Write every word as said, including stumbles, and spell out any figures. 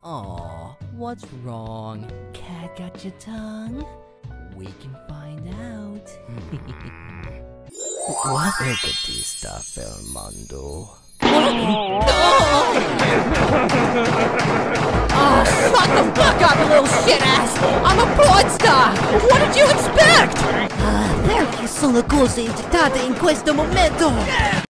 Aw, what's wrong? Cat got your tongue? We can find out. What? Look at this stuff, Elmondo. Oh, shut the fuck up, you little shit ass! I'm a porn star! What did you expect? Ah, perché sono cose agitate in questo momento?